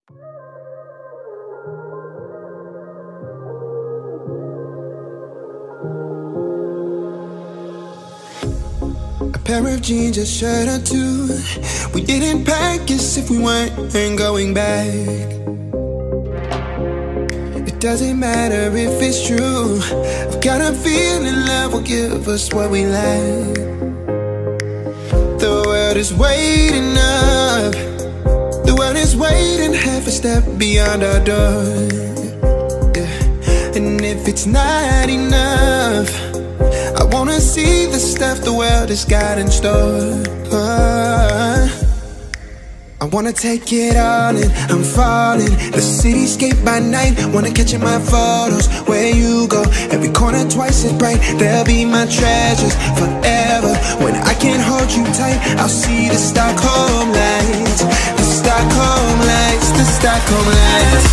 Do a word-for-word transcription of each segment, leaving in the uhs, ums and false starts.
A pair of jeans, a shirt or two. We didn't pack as if we weren't going back. It doesn't matter if it's true. I've got a feeling love will give us what we lack. The world is waiting up. The world is waiting half a step beyond our door. Yeah. And if it's not enough, I wanna see the stuff the world has got in store. uh, I wanna take it all in, I'm falling. The cityscape by night, wanna catch in my photos. Where you go, every corner twice as bright. They'll be my treasures forever. When I can't hold you tight, I'll see the Stockholm lights. The Stockholm lights, the Stockholm lights.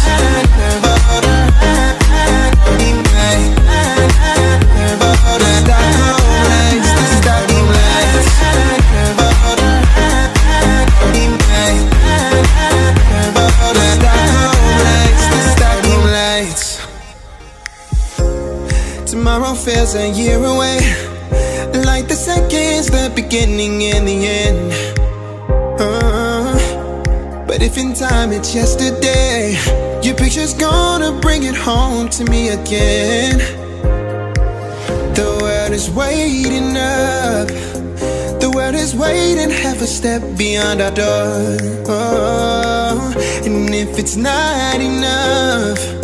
Tomorrow feels a year away, like the seconds, the beginning and the end. uh, But if in time it's yesterday, your picture's gonna bring it home to me again. The world is waiting up. The world is waiting half a step beyond our door. oh, And if it's not enough,